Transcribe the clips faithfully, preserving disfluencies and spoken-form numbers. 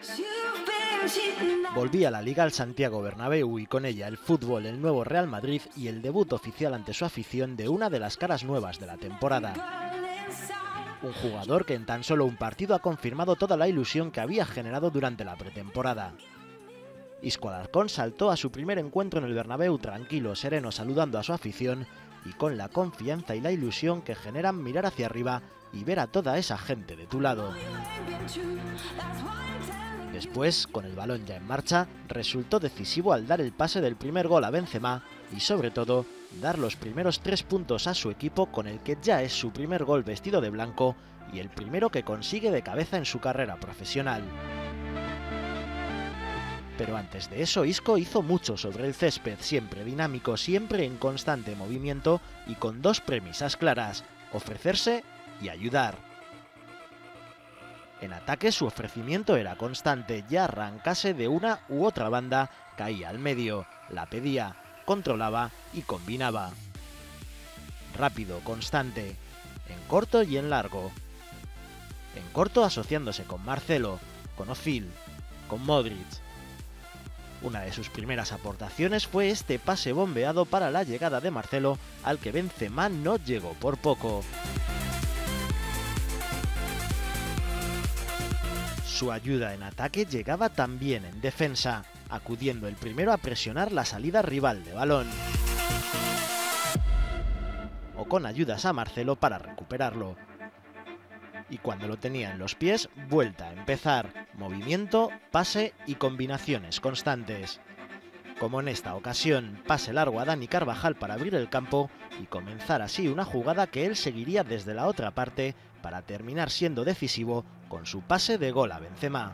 Volvía la Liga al Santiago Bernabéu y con ella el fútbol, el nuevo Real Madrid y el debut oficial ante su afición de una de las caras nuevas de la temporada. Un jugador que en tan solo un partido ha confirmado toda la ilusión que había generado durante la pretemporada. Isco Alarcón saltó a su primer encuentro en el Bernabéu tranquilo, sereno, saludando a su afición y con la confianza y la ilusión que generan mirar hacia arriba y ver a toda esa gente de tu lado. Después, con el balón ya en marcha, resultó decisivo al dar el pase del primer gol a Benzema y, sobre todo, dar los primeros tres puntos a su equipo con el que ya es su primer gol vestido de blanco y el primero que consigue de cabeza en su carrera profesional. Pero antes de eso, Isco hizo mucho sobre el césped, siempre dinámico, siempre en constante movimiento y con dos premisas claras: ofrecerse y ayudar. En ataque su ofrecimiento era constante, ya arrancase de una u otra banda, caía al medio, la pedía, controlaba y combinaba. Rápido, constante, en corto y en largo. En corto asociándose con Marcelo, con Özil, con Modric. Una de sus primeras aportaciones fue este pase bombeado para la llegada de Marcelo, al que Benzema no llegó por poco. Su ayuda en ataque llegaba también en defensa, acudiendo el primero a presionar la salida rival de balón. O con ayudas a Marcelo para recuperarlo. Y cuando lo tenía en los pies, vuelta a empezar, movimiento, pase y combinaciones constantes. Como en esta ocasión, pase largo a Dani Carvajal para abrir el campo y comenzar así una jugada que él seguiría desde la otra parte para terminar siendo decisivo con su pase de gol a Benzema.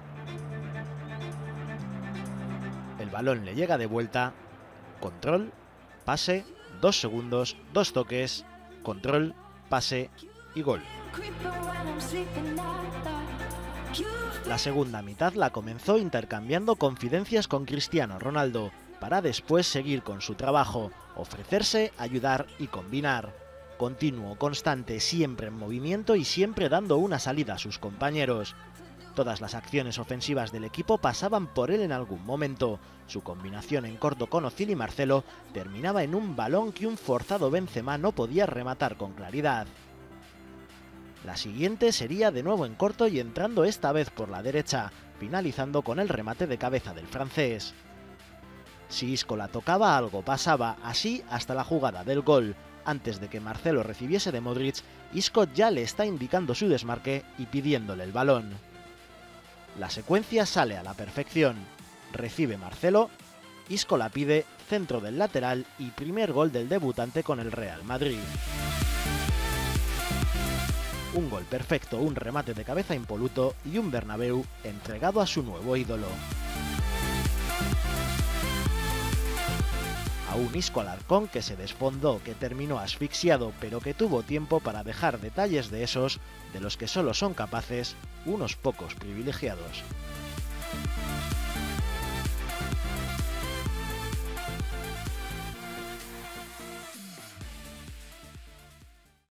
El balón le llega de vuelta, control, pase, dos segundos, dos toques, control, pase y gol. La segunda mitad la comenzó intercambiando confidencias con Cristiano Ronaldo, para después seguir con su trabajo, ofrecerse, ayudar y combinar. Continuo, constante, siempre en movimiento y siempre dando una salida a sus compañeros. Todas las acciones ofensivas del equipo pasaban por él en algún momento. Su combinación en corto con Özil y Marcelo terminaba en un balón que un forzado Benzema no podía rematar con claridad. La siguiente sería de nuevo en corto y entrando esta vez por la derecha, finalizando con el remate de cabeza del francés. Si Isco la tocaba, algo pasaba, así hasta la jugada del gol. Antes de que Marcelo recibiese de Modric, Isco ya le está indicando su desmarque y pidiéndole el balón. La secuencia sale a la perfección. Recibe Marcelo, Isco la pide, centro del lateral y primer gol del debutante con el Real Madrid. Un gol perfecto, un remate de cabeza impoluto y un Bernabéu entregado a su nuevo ídolo. A un Isco Alarcón que se desfondó, que terminó asfixiado, pero que tuvo tiempo para dejar detalles de esos de los que solo son capaces unos pocos privilegiados.